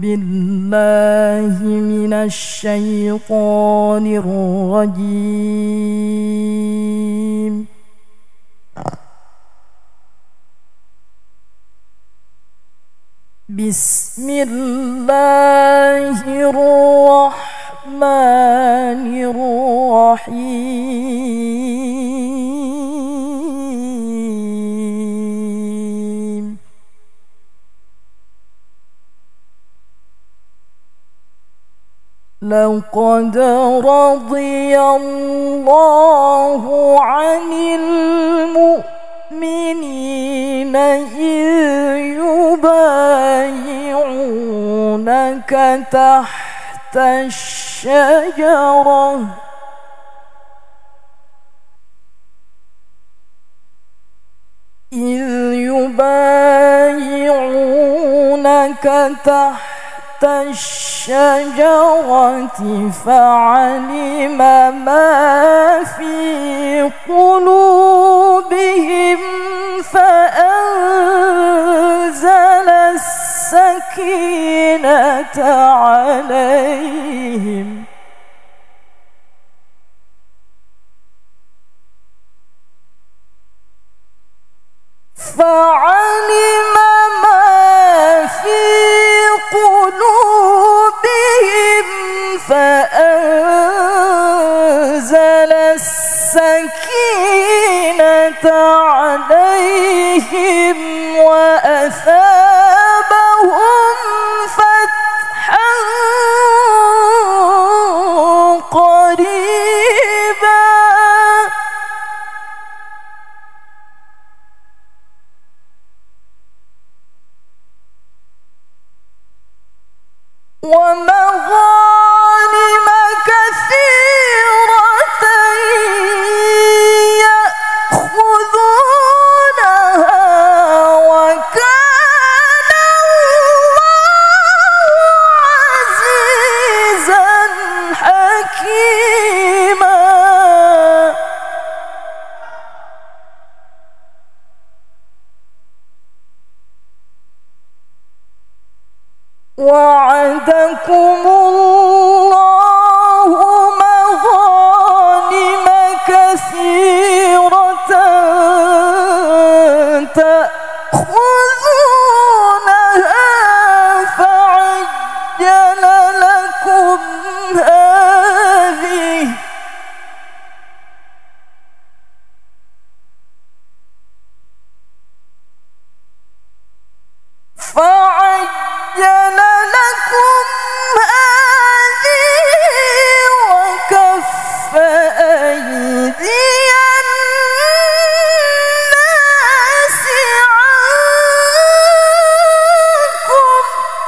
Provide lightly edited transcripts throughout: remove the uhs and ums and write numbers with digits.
بالله من الشيطان الرجيم. بسم الله الرحمن الرحيم. لقد رضي الله عن المؤمنين إذ يبايعونك تحت الشجرة فعلم ما في قلوبهم فأنزل السكينة عليهم فأنزل السكينة عليهم وأثابهم فتحا قريبا. ومغانم كثيرة يأخذونها وكان الله عزيزا حكيما. وعدكم الله مغانم كثيرة تأخذونها فعجل لكم هذه وكف أيدي الناس عنكم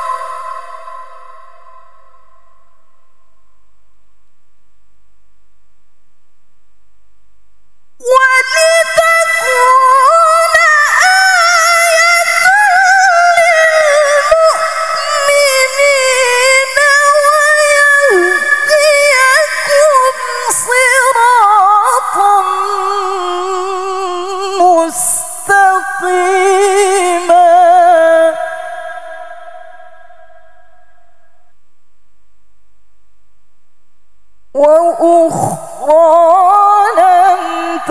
ولتكون آية للمؤمنين ويهديكم صراطا مستقيما. وأخرى لم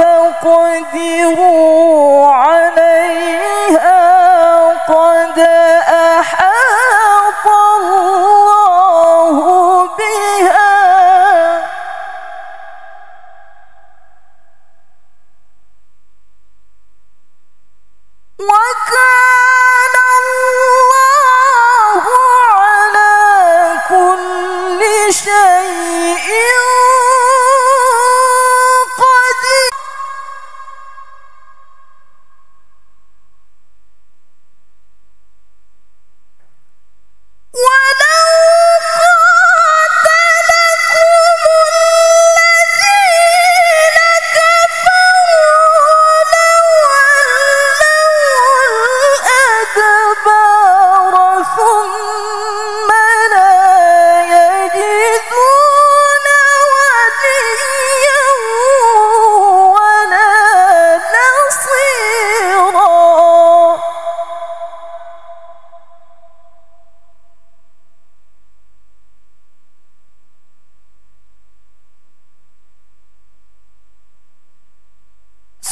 تقدروا عليها قد أحاط الله بها وكان الله على كل شيء قدير.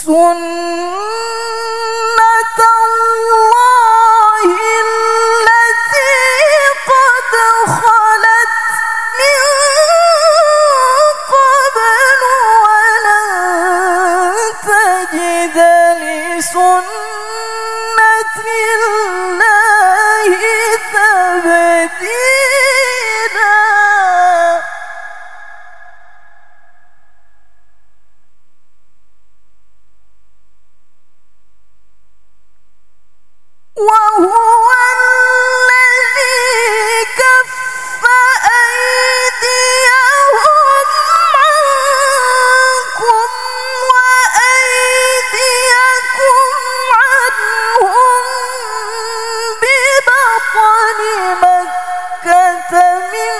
سنة الله التي قد خلت من قبل ولن تجد لسنة الله تبديلا. وهو الذي كف أيديهم عنكم وأيديكم عنهم ببطن مكة من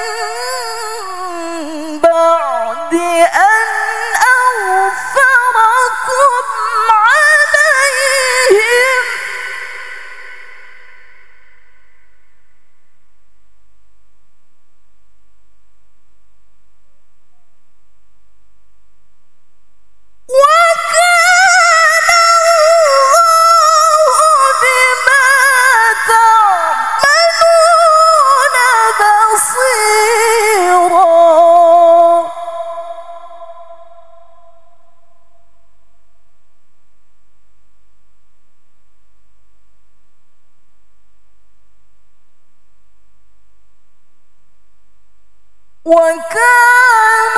بعد أن أظفركم عليهم وكان الله بما تعملون بصيرا. وكان